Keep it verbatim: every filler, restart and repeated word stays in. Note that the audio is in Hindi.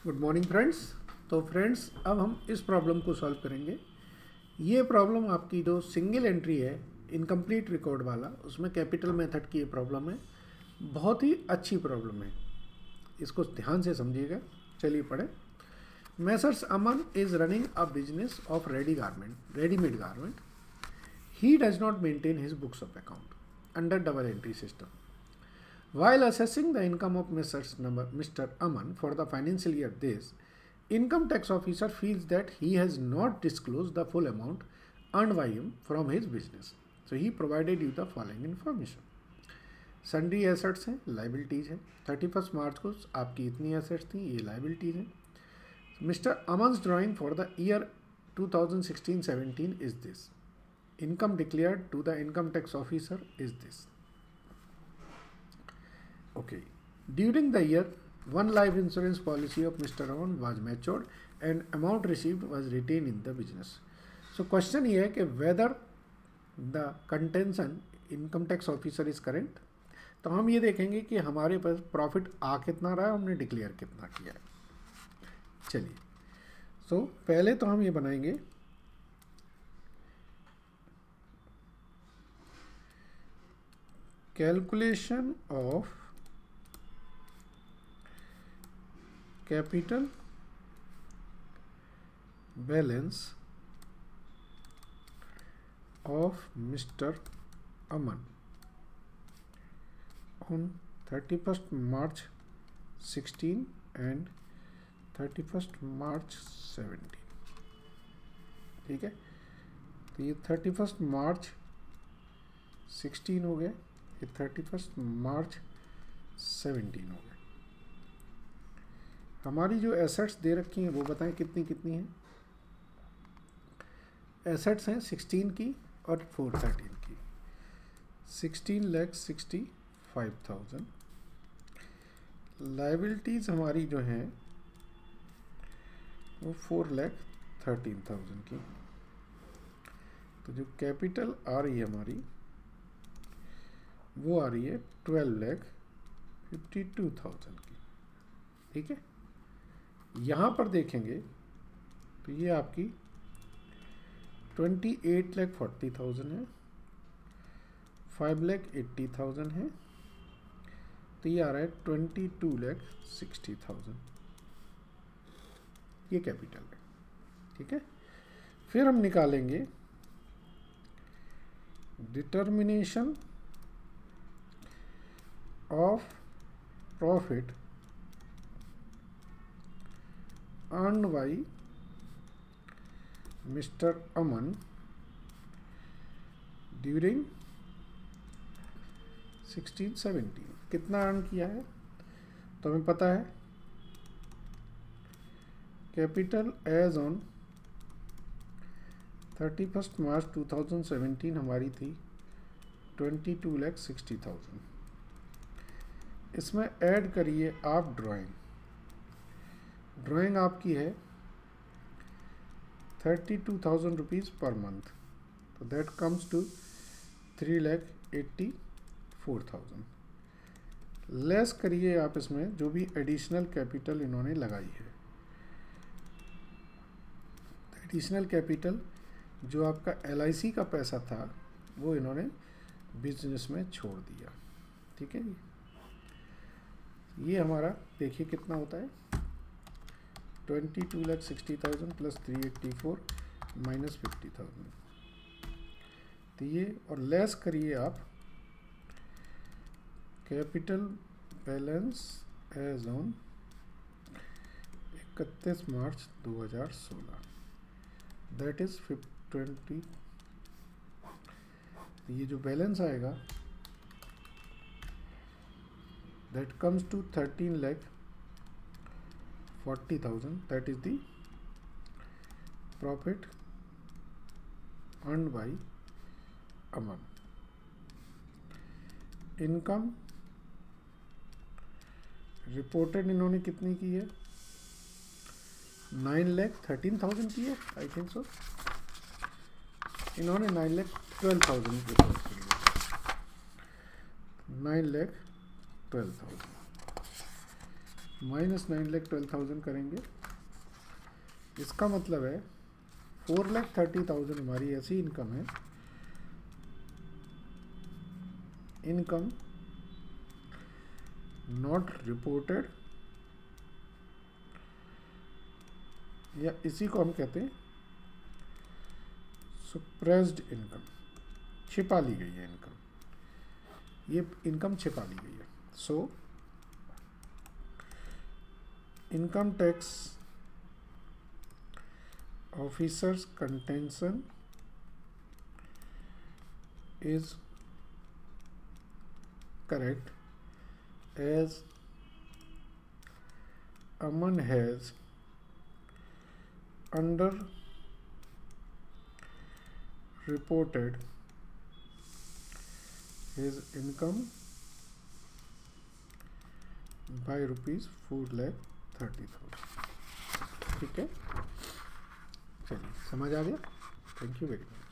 Good morning friends. तो फ्रेंड्स अब हम इस प्रॉब्लम को सॉल्व करेंगे। ये प्रॉब्लम आपकी जो सिंगल एंट्री है इनकम्प्लीट रिकॉर्ड वाला, उसमें कैपिटल मेथड की ये प्रॉब्लम है। बहुत ही अच्छी प्रॉब्लम है, इसको ध्यान से समझिएगा। चलिए पढ़ें। Messrs Aman is running a business of ready garment readymade garment. He does not maintain his books of account under double entry system. While assessing the income of Mister Aman for the financial year this, income tax officer feels that he has not disclosed the full amount earned by him from his business. So he provided you the following information. Sundry assets हैं, liabilities हैं। थर्टी फर्स्ट मार्च को आपकी इतनी assets थी, ये liabilities हैं। Mister Aman's drawing for the year twenty sixteen seventeen is this. Income declared to the income tax officer is this. Okay. During the year, one life insurance policy of Mister Aman was matured and amount received was retained in the business. So question ये है कि whether the contention income tax officer is correct. तो हम ये देखेंगे कि हमारे पास प्रॉफिट आ कितना रहा है, हमने डिक्लेयर कितना किया है। चलिए, सो so, पहले तो हम ये बनाएंगे calculation of capital balance of Mister Aman on thirty-first March sixteen and thirty-first March seventeen. ठीक है, तो ये thirty-first March sixteen हो गया, ये thirty-first March seventeen हो गया। हमारी जो एसेट्स दे रखी हैं वो बताएं कितनी कितनी हैं। एसेट्स हैं सिक्सटीन की और फोर थर्टीन की। Sixteen lakh sixty five thousand. Liabilities हमारी जो हैं वो फोर लैख थर्टीन थाउजेंड की। तो जो कैपिटल आ रही है हमारी वो आ रही है twelve lakh fifty two thousand की। ठीक है, यहाँ पर देखेंगे तो ये आपकी twenty eight lakh forty thousand है, फाइव लैख एट्टी थाउजेंड है, तो ये आ रहा है twenty two lakh sixty thousand. ये कैपिटल है। ठीक है, फिर हम निकालेंगे determination of profit earned by Mister Aman during sixteen seventeen. कितना अर्न किया है तो हमें पता है। Capital as on thirty first March two thousand seventeen हमारी थी twenty two lakh sixty thousand. इसमें ऐड करिए आप ड्राइंग। ड्राइंग आपकी है thirty two thousand rupees per month, तो that comes to three lakh eighty four thousand. Less करिए आप इसमें जो भी एडिशनल कैपिटल इन्होंने लगाई है। एडिशनल कैपिटल जो आपका एल आई सी का पैसा था वो इन्होंने बिजनेस में छोड़ दिया। ठीक है, ये हमारा देखिए कितना होता है, twenty two lakh sixty thousand plus three eighty four minus fifty thousand. तो ये और लेस करिए आप कैपिटल बैलेंस एज ऑन इकतीस मार्च दो हज़ार सोलह, दैट इज ट्वेंटी। तो ये जो बैलेंस आएगा that comes to thirteen lakh forty thousand. That is the profit earned by Aman. Income reported इन्होंने कितनी की है, नाइन लैख थर्टीन थाउजेंड की है आई थिंक सो। इन्होंने nine lakh twelve thousand report की है, nine lakh twelve thousand. Minus nine lakh twelve thousand करेंगे। इसका मतलब है फोर लैख थर्टी थाउजेंड हमारी ऐसी इनकम है, इनकम नॉट रिपोर्टेड, या इसी को हम कहते हैं सप्रेस्ड इनकम, छिपा ली गई है इनकम, ये इनकम छिपा ली गई है। So income tax officers contention is correct as Aman has under reported his income by rupees four lakh thirty thousand। ठीक है, चलिए समझ आ गया। Thank you very much.